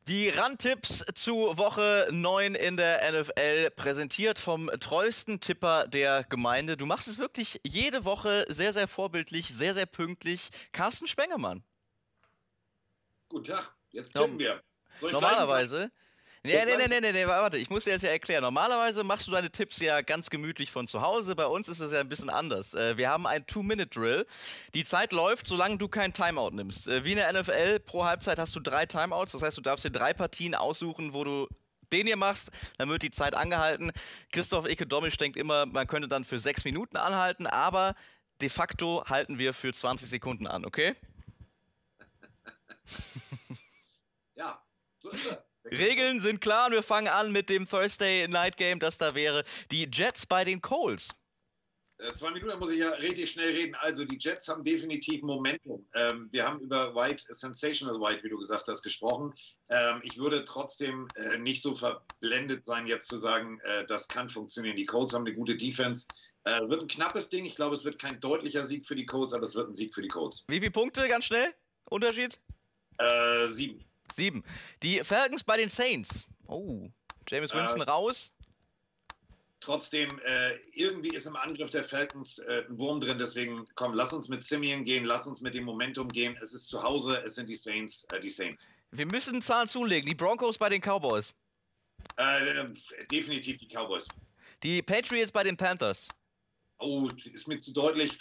Die Randtipps zu Woche 9 in der NFL, präsentiert vom treuesten Tipper der Gemeinde. Du machst es wirklich jede Woche sehr, sehr vorbildlich, sehr, sehr pünktlich. Carsten Spengemann. Guten Tag, jetzt Norm tippen wir. Soll ich gleich Normalerweise. Soll ich gleich Nee, warte, ich muss dir das ja erklären. Normalerweise machst du deine Tipps ja ganz gemütlich von zu Hause. Bei uns ist es ja ein bisschen anders. Wir haben einen Two-Minute-Drill. Die Zeit läuft, solange du kein Timeout nimmst. Wie in der NFL, pro Halbzeit hast du 3 Timeouts. Das heißt, du darfst dir 3 Partien aussuchen, wo du den hier machst, dann wird die Zeit angehalten. Christoph Icke-Domisch denkt immer, man könnte dann für 6 Minuten anhalten, aber de facto halten wir für 20 Sekunden an, okay? Ja, so ist er. Regeln sind klar und wir fangen an mit dem Thursday Night Game, das da wäre die Jets bei den Colts. 2 Minuten, da muss ich ja richtig schnell reden. Also die Jets haben definitiv Momentum. Wir haben über White, Sensational White, wie du gesagt hast, gesprochen. Ich würde trotzdem nicht so verblendet sein, jetzt zu sagen, das kann funktionieren. Die Colts haben eine gute Defense. Wird ein knappes Ding. Ich glaube, es wird kein deutlicher Sieg für die Colts, aber es wird ein Sieg für die Colts. Wie viele Punkte, ganz schnell? Unterschied? 7. 7. Die Falcons bei den Saints. Oh, Jameis Winston raus. Trotzdem, irgendwie ist im Angriff der Falcons ein Wurm drin. Deswegen, komm, lass uns mit Simeon gehen, lass uns mit dem Momentum gehen. Es ist zu Hause, es sind die Saints. Wir müssen Zahlen zulegen. Die Broncos bei den Cowboys. Definitiv die Cowboys. Die Patriots bei den Panthers. Oh, ist mir zu deutlich,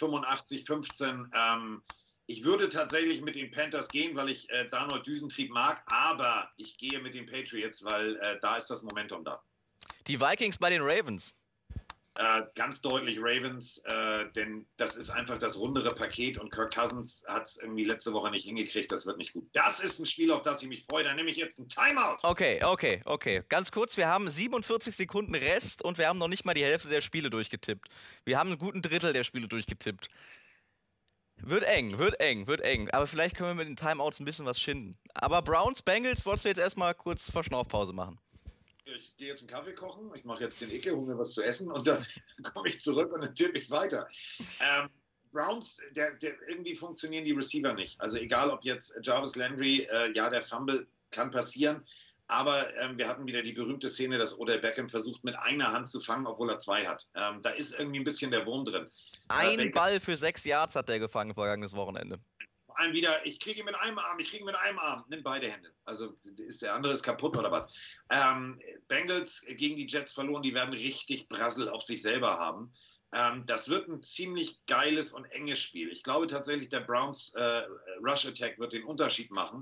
85-15. Ich würde tatsächlich mit den Panthers gehen, weil ich Darnold Düsentrieb mag, aber ich gehe mit den Patriots, weil da ist das Momentum da. Die Vikings bei den Ravens. Ganz deutlich Ravens, denn das ist einfach das rundere Paket und Kirk Cousins hat es irgendwie letzte Woche nicht hingekriegt, das wird nicht gut. Das ist ein Spiel, auf das ich mich freue, da nehme ich jetzt ein Timeout. Okay. Ganz kurz, wir haben 47 Sekunden Rest und wir haben noch nicht mal die Hälfte der Spiele durchgetippt. Wir haben einen guten Drittel der Spiele durchgetippt. Wird eng. Aber vielleicht können wir mit den Timeouts ein bisschen was schinden. Aber Browns, Bengals, wolltest du jetzt erstmal kurz Verschnaufpause machen? Ich gehe jetzt einen Kaffee kochen, ich mache jetzt den Icke, hole mir was zu essen und dann komme ich zurück und dann tippe ich weiter. Browns, irgendwie funktionieren die Receiver nicht. Also egal, ob jetzt Jarvis Landry, ja, der Fumble kann passieren, aber wir hatten wieder die berühmte Szene, dass Odell Beckham versucht, mit einer Hand zu fangen, obwohl er 2 hat. Da ist irgendwie ein bisschen der Wurm drin. Ein Ball für 6 Yards hat der gefangen vergangenes Wochenende. Vor allem wieder, ich kriege ihn mit einem Arm, nimm beide Hände. Also ist der andere ist kaputt oder was? Bengals gegen die Jets verloren, die werden richtig Brassel auf sich selber haben. Das wird ein ziemlich geiles und enges Spiel. Ich glaube tatsächlich, der Browns Rush Attack wird den Unterschied machen.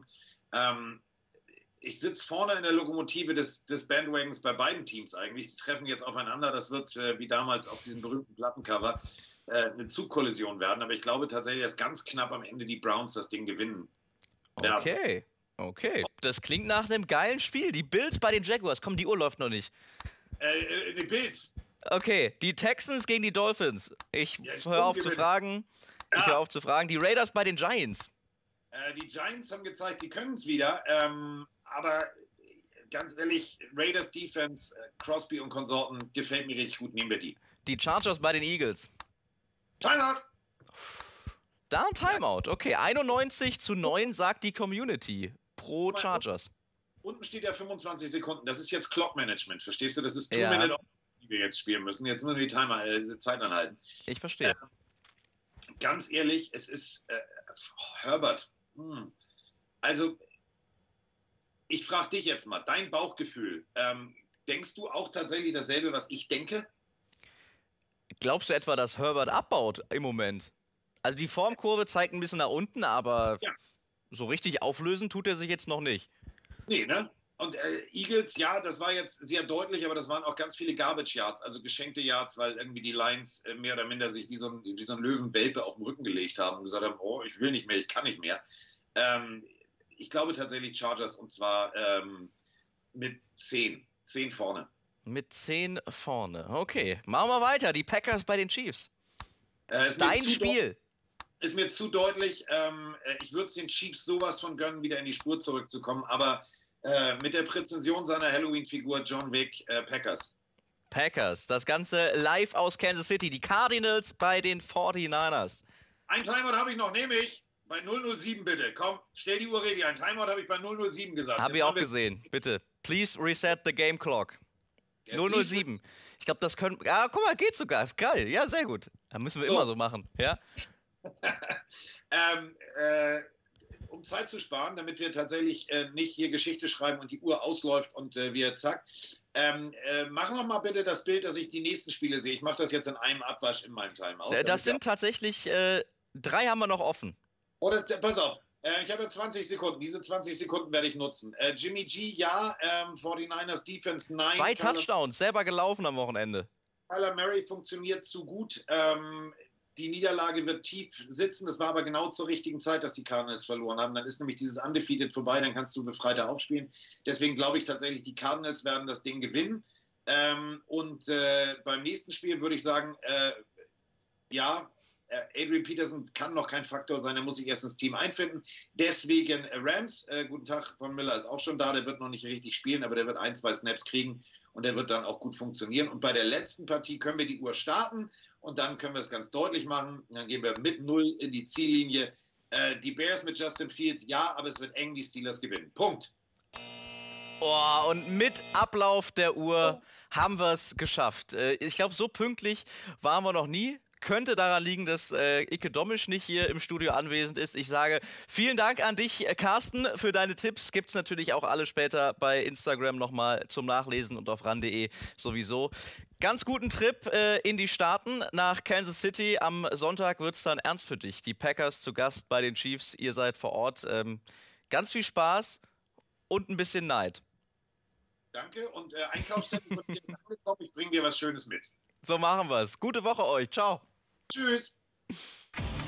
Ich sitze vorne in der Lokomotive des Bandwagons bei beiden Teams eigentlich. Die treffen jetzt aufeinander. Das wird wie damals auf diesem berühmten Plattencover eine Zugkollision werden. Aber ich glaube tatsächlich, dass ganz knapp am Ende die Browns das Ding gewinnen. Okay. Das klingt nach einem geilen Spiel. Die Bills bei den Jaguars. Komm, die Uhr läuft noch nicht. Die Bills. Okay, die Texans gegen die Dolphins. Ich höre auf zu fragen. Die Raiders bei den Giants. Die Giants haben gezeigt, sie können es wieder. Aber ganz ehrlich, Raiders Defense, Crosby und Konsorten, gefällt mir richtig gut. Nehmen wir die. Die Chargers bei den Eagles. Timeout! Da ein Timeout. Okay, 91-9 sagt die Community pro Chargers. Unten steht ja 25 Sekunden. Das ist jetzt Clock-Management, verstehst du? Das ist Ja. 2 Minuten, die wir jetzt spielen müssen. Jetzt müssen wir die Zeit anhalten. Ich verstehe. Ganz ehrlich, es ist Herbert. Also, ich frage dich jetzt mal, dein Bauchgefühl. Denkst du auch tatsächlich dasselbe, was ich denke? Glaubst du etwa, dass Herbert abbaut im Moment? Also die Formkurve zeigt ein bisschen nach unten, aber Ja. so richtig auflösen tut er sich jetzt noch nicht. Nee, ne? Und Eagles, ja, das war jetzt sehr deutlich, aber das waren auch ganz viele Garbage Yards, also geschenkte Yards, weil irgendwie die Lions mehr oder minder sich wie so ein Löwenwelpe auf den Rücken gelegt haben und gesagt haben, oh, ich will nicht mehr, ich kann nicht mehr. Ich glaube tatsächlich Chargers und zwar mit 10 vorne. Mit 10 vorne. Okay, machen wir weiter. Die Packers bei den Chiefs. Dein Spiel. Ist mir zu deutlich. Ich würde es den Chiefs sowas von gönnen, wieder in die Spur zurückzukommen, aber mit der Präzision seiner Halloween-Figur John Wick, Packers. Das Ganze live aus Kansas City. Die Cardinals bei den 49ers. Ein Timeout habe ich noch, nehme ich. Bei 007 bitte. Komm, stell die Uhr ready ein. Timeout habe ich bei 007 gesagt. Habe ich auch gesehen. Bitte. Please reset the game clock. 007. Ich glaube, das können. Ja, guck mal, geht sogar. Geil. Ja, sehr gut. Da müssen wir immer so machen. Ja. Um Zeit zu sparen, damit wir tatsächlich nicht hier Geschichte schreiben und die Uhr ausläuft und wir zack. Machen wir mal bitte das Bild, dass ich die nächsten Spiele sehe. Ich mache das jetzt in einem Abwasch in meinem Timeout. Das sind tatsächlich 3 haben wir noch offen. Oh, pass auf. Ich habe 20 Sekunden. Diese 20 Sekunden werde ich nutzen. Jimmy G, ja. 49ers Defense, nein. 2 Touchdowns, selber gelaufen am Wochenende. Kyler Murray funktioniert zu gut. Die Niederlage wird tief sitzen. Das war aber genau zur richtigen Zeit, dass die Cardinals verloren haben. Dann ist nämlich dieses Undefeated vorbei, dann kannst du befreiter aufspielen. Deswegen glaube ich tatsächlich, die Cardinals werden das Ding gewinnen. Beim nächsten Spiel würde ich sagen, ja, Adrian Peterson kann noch kein Faktor sein, er muss sich erst ins Team einfinden. Deswegen Rams, guten Tag, Von Miller ist auch schon da, der wird noch nicht richtig spielen, aber der wird 1, 2 Snaps kriegen und der wird dann auch gut funktionieren. Und bei der letzten Partie können wir die Uhr starten und dann können wir es ganz deutlich machen. Dann gehen wir mit 0 in die Ziellinie. Die Bears mit Justin Fields, ja, aber es wird eng, die Steelers gewinnen. Punkt. Oh, und mit Ablauf der Uhr haben wir es geschafft. Ich glaube, so pünktlich waren wir noch nie. Könnte daran liegen, dass Ike Domisch nicht hier im Studio anwesend ist. Ich sage vielen Dank an dich, Carsten, für deine Tipps. Gibt es natürlich auch alle später bei Instagram nochmal zum Nachlesen und auf ran.de sowieso. Ganz guten Trip in die Staaten nach Kansas City. Am Sonntag wird es dann ernst für dich. Die Packers zu Gast bei den Chiefs. Ihr seid vor Ort. Ganz viel Spaß und ein bisschen Neid. Danke und Einkaufszettel von dir angekommen. Ich bringe dir was Schönes mit. So machen wir es. Gute Woche euch. Ciao. Tschüss.